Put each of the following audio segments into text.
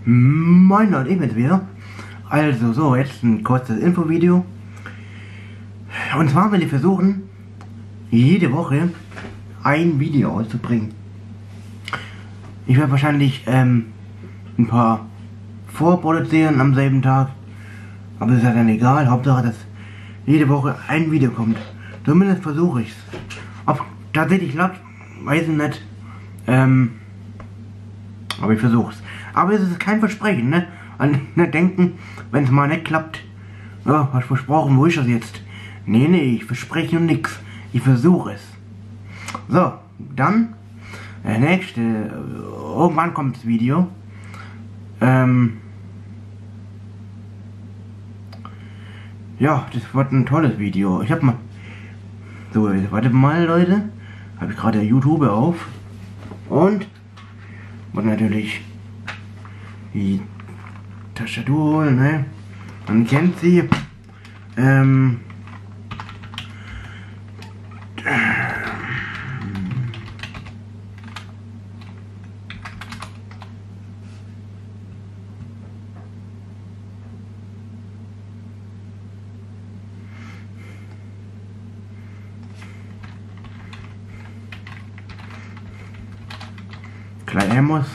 Moin Leute, ich bin's wieder. Also so, jetzt ein kurzes Infovideo. Und zwar will ich versuchen, jede Woche ein Video auszubringen. Ich werde wahrscheinlich ein paar vorproduzieren am selben Tag. Aber das ist ja dann egal, Hauptsache, dass jede Woche ein Video kommt. Zumindest versuche ich's. Ob tatsächlich klappt, weiß ich nicht. Aber ich versuch's. Aber es ist kein Versprechen, ne? An nicht denken, wenn es mal nicht klappt. Ja, was versprochen, wo ist das jetzt? Nee, ich verspreche nur nix. Ich versuche es. So, dann nächste. Irgendwann kommt das Video. Ja, das wird ein tolles Video. Ich hab mal. So, warte mal, Leute. Habe ich gerade YouTube auf. Und natürlich die Tastatur holen, ne? Man kennt sie. Kleemos.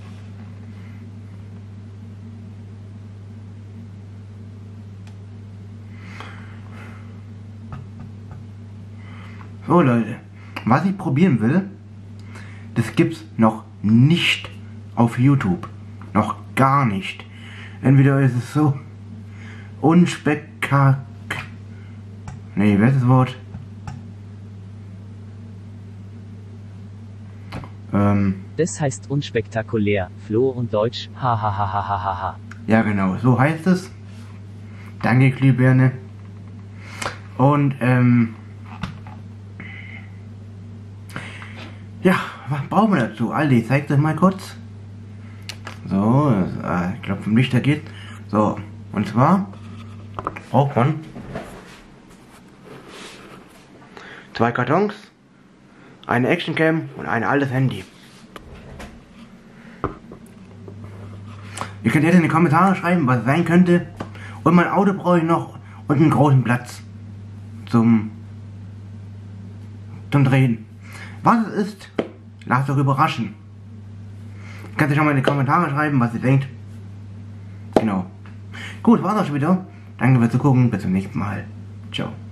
So Leute, was ich probieren will, das gibt's noch nicht auf YouTube. Noch gar nicht. Entweder ist es so unspektakulär. Nee, wer ist das Wort? Das heißt unspektakulär. Flo und Deutsch. Hahaha. Ja genau, so heißt es. Danke, Glühbirne. Und ja, was brauchen wir dazu? Aldi, ich zeig das mal kurz. So, ich glaube vom Lichter geht. So, und zwar braucht man 2 Kartons, eine Actioncam und ein altes Handy. Ihr könnt jetzt in die Kommentare schreiben, was es sein könnte. Und mein Auto brauche ich noch und einen großen Platz zum Drehen. Was es ist, lasst euch überraschen. Könnt ihr schon mal in die Kommentare schreiben, was ihr denkt. Genau. Gut, war's auch schon wieder. Danke fürs Zugucken. Bis zum nächsten Mal. Ciao.